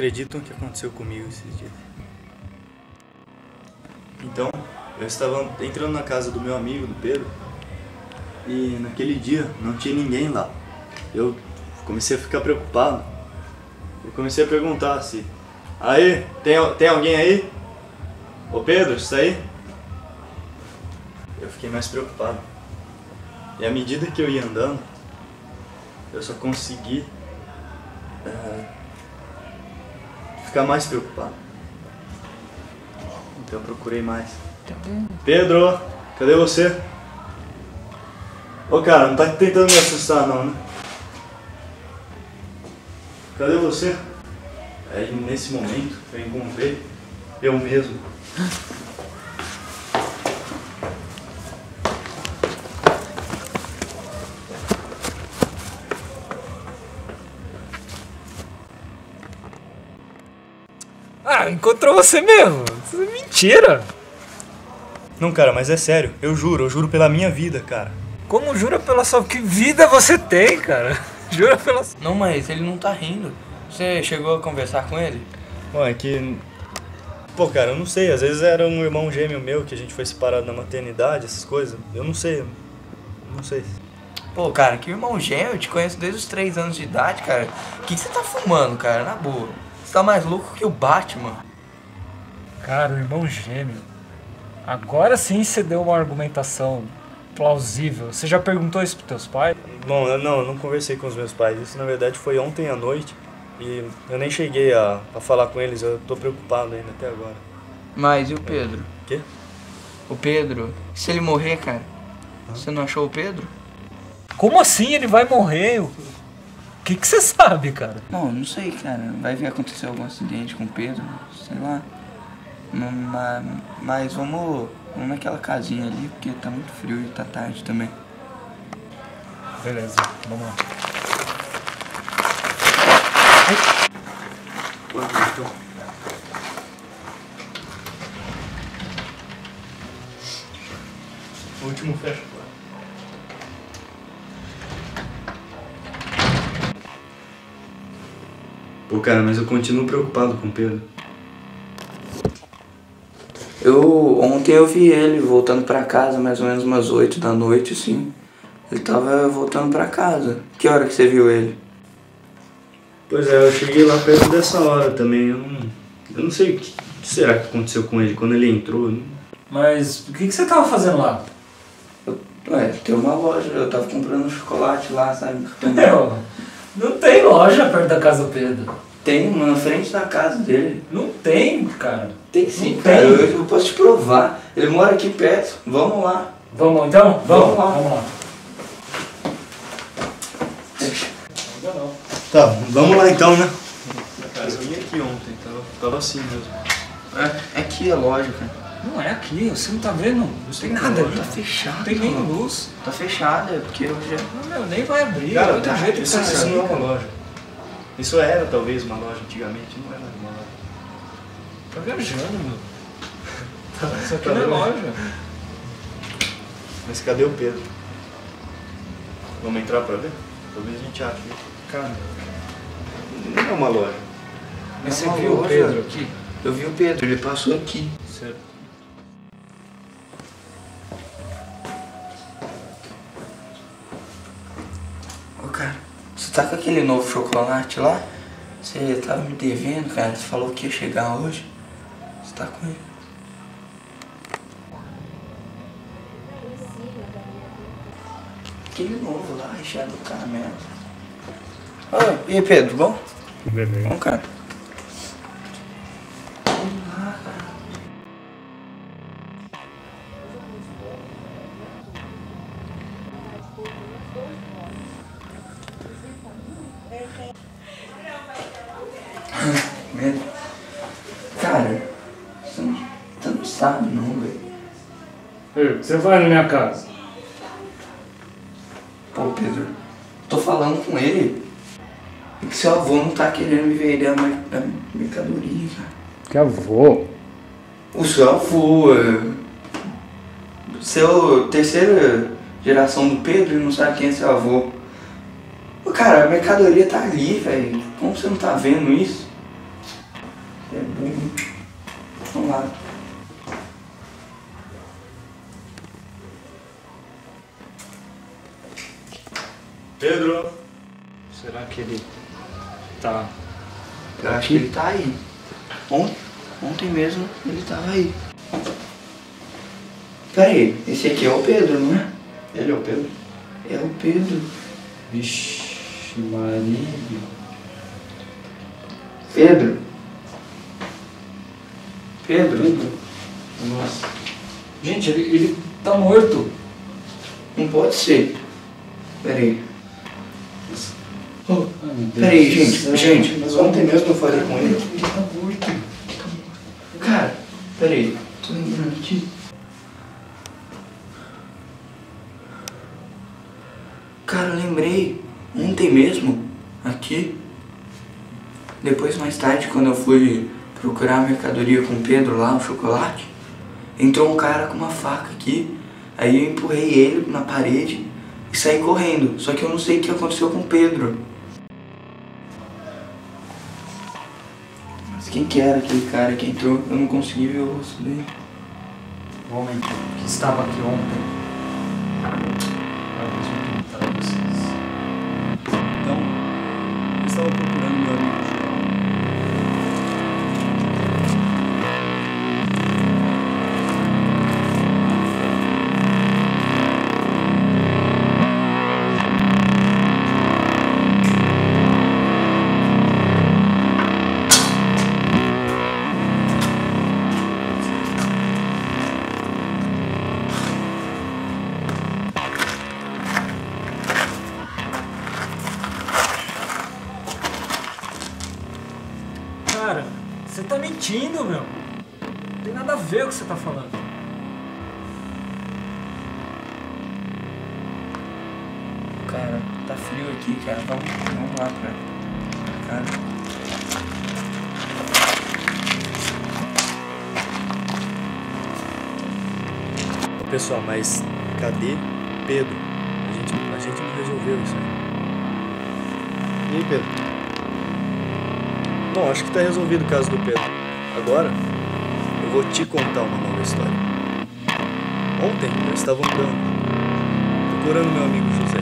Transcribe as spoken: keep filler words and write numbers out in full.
acreditam o que aconteceu comigo esses dias. Então, eu estava entrando na casa do meu amigo, do Pedro, e naquele dia não tinha ninguém lá. Eu comecei a ficar preocupado. Eu comecei a perguntar se... Aí, tem, tem alguém aí? Ô Pedro, isso aí? Eu fiquei mais preocupado. E à medida que eu ia andando, eu só consegui é, ficar mais preocupado. Então eu procurei mais. Pedro, cadê você? Ô cara, não tá tentando me assustar não, né? Cadê você? Aí nesse momento eu encontrei eu mesmo. Ah, encontrou você mesmo? Isso é mentira! Não, cara, mas é sério. Eu juro, eu juro pela minha vida, cara. Como jura pela sua... Que vida você tem, cara? Jura pela... Não, mas ele não tá rindo. Você chegou a conversar com ele? Bom, é que... Pô, cara, eu não sei. Às vezes era um irmão gêmeo meu que a gente foi separado na maternidade, essas coisas. Eu não sei. Não sei. Pô, cara, que irmão gêmeo? Eu te conheço desde os três anos de idade, cara. O que, que você tá fumando, cara? Na boa. Você tá mais louco que o Batman. Cara, o irmão gêmeo. Agora sim você deu uma argumentação plausível. Você já perguntou isso pros teus pais? Bom, eu não, eu não conversei com os meus pais. Isso, na verdade, foi ontem à noite. E eu nem cheguei a, a falar com eles. Eu tô preocupado ainda até agora. Mas e o Pedro? O quê? O Pedro? Se ele morrer, cara? Hã? Você não achou o Pedro? Como assim ele vai morrer? O que que você sabe, cara? Não, não sei, cara. Vai ver acontecer algum acidente com o Pedro, sei lá. Mas, mas vamos, vamos naquela casinha ali, porque tá muito frio e tá tarde também. Beleza, vamos lá. O último fecha. Pô, cara, mas eu continuo preocupado com o Pedro. Eu, ontem eu vi ele voltando pra casa, mais ou menos umas oito da noite, assim. Ele tava voltando pra casa. Que hora que você viu ele? Pois é, eu cheguei lá perto dessa hora também. Eu não, eu não sei o que será que aconteceu com ele quando ele entrou. Não... Mas o que que você tava fazendo lá? Eu, ué, tem uma loja, eu tava comprando um chocolate lá, sabe? Não, não tem loja perto da casa do Pedro. Tem, uma na frente da casa dele. Não tem, cara. Tem sim, não cara. Tem. Eu, eu posso te provar. Ele mora aqui perto. Vamos lá. Vamos então? Vamos, Vamos lá. Vamos lá. Tá, vamos lá então, né? Cara, eu vim aqui ontem, tava, tava assim mesmo. É, é aqui a loja, cara. Não é aqui, você não tá vendo? Não tem nada ali. Tá fechado. Não tem nem mano. luz. Tá fechada, é porque eu já... Não, meu, nem vai abrir. Cara, é outro tá, jeito que isso, você isso sair, não é uma cara. loja. Isso era talvez uma loja antigamente, não era uma loja. Tá viajando, meu. Tá, Isso aqui tá não é vendo? loja. Mas cadê o Pedro? Vamos entrar pra ver? Talvez a gente ache. Cara, Não é uma loja. mas você É uma viu o loja. Pedro aqui? Eu vi o Pedro, ele passou aqui. Certo. Ô, cara, você tá com aquele novo chocolate lá? Você tava me devendo, cara. Você falou que ia chegar hoje. Você tá com ele? Aquele novo lá, recheado do caramelo. Oi, e aí, Pedro, bom? Beleza. Bom, cara. Vamos lá, cara. Medo. Cara, você não, você não sabe não, velho. Ei, você vai na minha casa. Pô, Pedro, tô falando com ele. É que seu avô não tá querendo me vender a, mer a mercadoria, cara. Que avô? O seu avô, é... seu terceira geração do Pedro e não sabe quem é seu avô. Ô, cara, a mercadoria tá ali, velho. Como você não tá vendo isso? É burro. Vamos lá. Pedro! Será que ele tá... Eu acho que ele tá aí. Ontem, ontem mesmo ele tava aí. Pera aí, esse aqui é o Pedro, não é? Ele é o Pedro? É o Pedro. Vixe, Maria. Pedro? Pedro? Pedro? Nossa. Gente, ele, ele tá morto. Não pode ser. Pera aí. Oh, Ai, meu Deus pera aí, do gente, céu. gente. Mas ontem mesmo eu falei com ele. Ele tá morto. Cara, pera aí. Tô lembrando aqui. Cara, eu lembrei. Ontem mesmo, aqui. Depois, mais tarde, quando eu fui procurar a mercadoria com o Pedro lá, o chocolate, entrou um cara com uma faca aqui. Aí eu empurrei ele na parede e saí correndo. Só que eu não sei o que aconteceu com o Pedro. Mas quem que era aquele cara que entrou? Eu não consegui ver o rosto dele. O homem que estava aqui ontem. Talvez eu perguntar a vocês. Então, eu estava procurando meu amigo João. Cara, você tá mentindo, meu. Não tem nada a ver com o que você tá falando. Cara, tá frio aqui, cara. Vamos, vamos lá pra, pra casa. Ô, pessoal, mas cadê Pedro? A gente, a gente não resolveu isso aí. E aí, Pedro? Bom, acho que tá resolvido o caso do Pedro. Agora, eu vou te contar uma nova história. Ontem eu estava andando, procurando meu amigo José.